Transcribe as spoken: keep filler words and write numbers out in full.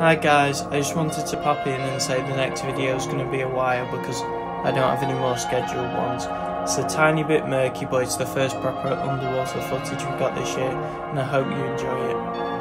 Hi guys, I just wanted to pop in and say the next video is going to be a while because I don't have any more scheduled ones. It's a tiny bit murky, but it's the first proper underwater footage we've got this year, and I hope you enjoy it.